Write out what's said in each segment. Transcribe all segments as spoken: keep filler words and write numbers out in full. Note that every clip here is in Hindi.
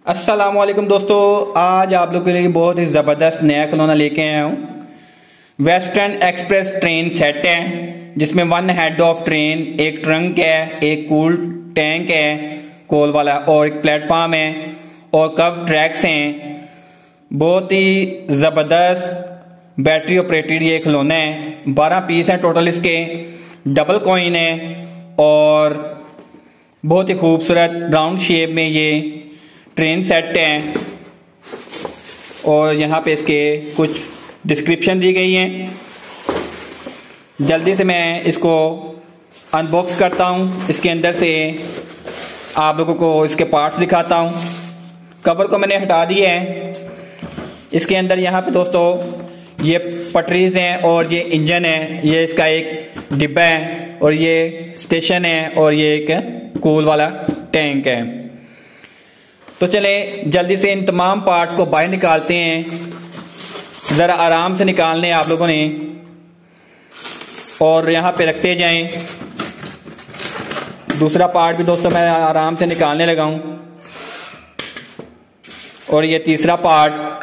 अस्सलामुअलैकुम दोस्तों, आज आप लोगों के लिए बहुत ही ज़बरदस्त नया खिलौना लेके आया हूँ। वेस्टर्न एक्सप्रेस ट्रेन सेट है जिसमें वन हेड ऑफ ट्रेन, एक ट्रंक है, एक कूल टैंक है कोल वाला और एक प्लेटफॉर्म है और कब ट्रैक्स हैं। बहुत ही ज़बरदस्त बैटरी ऑपरेटेड ये खिलौना है। बारह पीस हैं टोटल इसके, डबल कॉइन है और बहुत ही खूबसूरत राउंड शेप में ये ट्रेन सेट है और यहाँ पे इसके कुछ डिस्क्रिप्शन दी गई है। जल्दी से मैं इसको अनबॉक्स करता हूँ। इसके अंदर से आप लोगों को इसके पार्ट्स दिखाता हूँ। कवर को मैंने हटा दिया है। इसके अंदर यहाँ पे दोस्तों ये पटरीज हैं और ये इंजन है, ये इसका एक डिब्बा है और ये स्टेशन है और ये एक कूल वाला टैंक है। तो चले जल्दी से इन तमाम पार्ट्स को बाहर निकालते हैं। ज़रा आराम से निकालने आप लोगों ने और यहाँ पे रखते जाएं। दूसरा पार्ट भी दोस्तों मैं आराम से निकालने लगा हूँ और ये तीसरा पार्ट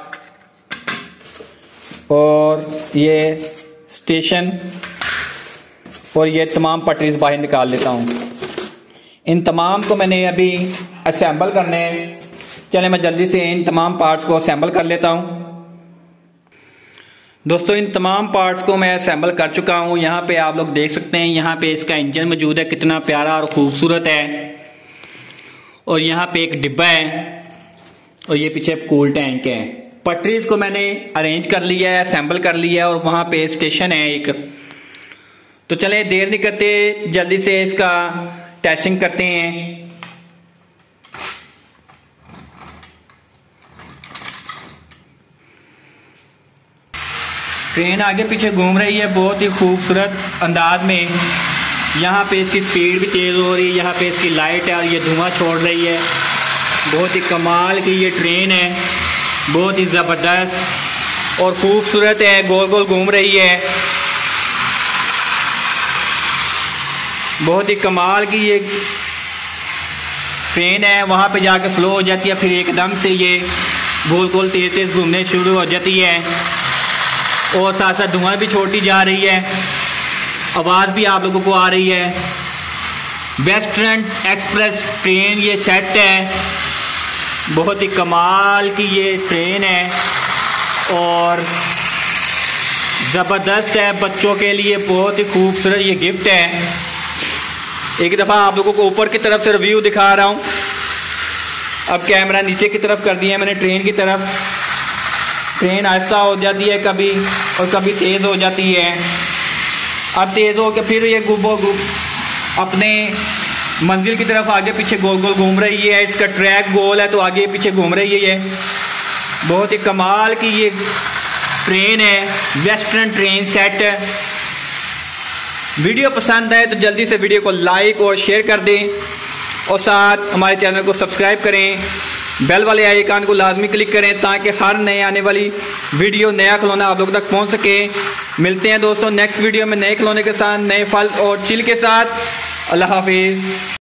और ये स्टेशन और ये तमाम पटरीज बाहर निकाल लेता हूँ। इन तमाम को मैंने अभी असेंबल करने हैं। चले मैं जल्दी से इन तमाम पार्ट्स को असेंबल कर लेता हूँ। दोस्तों इन तमाम पार्ट्स को मैं असेंबल कर चुका हूँ। यहाँ पे आप लोग देख सकते हैं, यहाँ पे इसका इंजन मौजूद है, कितना प्यारा और खूबसूरत है। और यहाँ पे एक डिब्बा है और ये पीछे कूल टैंक है। पटरीज को मैंने अरेंज कर लिया है, असेंबल कर लिया है और वहाँ पे स्टेशन है एक। तो चले देर नहीं करते, जल्दी से इसका टेस्टिंग करते हैं। ट्रेन आगे पीछे घूम रही है बहुत ही खूबसूरत अंदाज में। यहाँ पे इसकी स्पीड भी तेज़ हो रही है, यहाँ पे इसकी लाइट है और ये धुआं छोड़ रही है। बहुत ही कमाल की ये ट्रेन है, बहुत ही ज़बरदस्त और खूबसूरत है, गोल गोल घूम रही है। बहुत ही कमाल की ये ट्रेन है। वहाँ पे जाकर स्लो हो जाती है, फिर एकदम से ये गोल गोल तेज तेज घूमने शुरू हो जाती है और साथ साथ धुआं भी छोड़ती जा रही है, आवाज़ भी आप लोगों को आ रही है। वेस्टर्न एक्सप्रेस ट्रेन ये सेट है, बहुत ही कमाल की ये ट्रेन है और ज़बरदस्त है। बच्चों के लिए बहुत ही खूबसूरत ये गिफ्ट है। एक दफ़ा आप लोगों को ऊपर की तरफ से रिव्यू दिखा रहा हूँ। अब कैमरा नीचे की तरफ कर दिया है मैंने ट्रेन की तरफ। ट्रेन आहिस्ता हो जाती है कभी और कभी तेज़ हो जाती है। अब तेज़ हो के फिर ये गुबो गुब अपने मंजिल की तरफ आगे पीछे गोल गोल घूम रही है। इसका ट्रैक गोल है तो आगे पीछे घूम रही है ये। बहुत ही कमाल की ये ट्रेन है, वेस्टर्न ट्रेन सेट। वीडियो पसंद आए तो जल्दी से वीडियो को लाइक और शेयर कर दें और साथ हमारे चैनल को सब्सक्राइब करें। बेल वाले आइकन को लाजमी क्लिक करें ताकि हर नए आने वाली वीडियो, नया खिलौना आप लोग तक पहुंच सके। मिलते हैं दोस्तों नेक्स्ट वीडियो में नए खिलौने के साथ, नए फल और चिल के साथ। अल्लाह हाफिज़।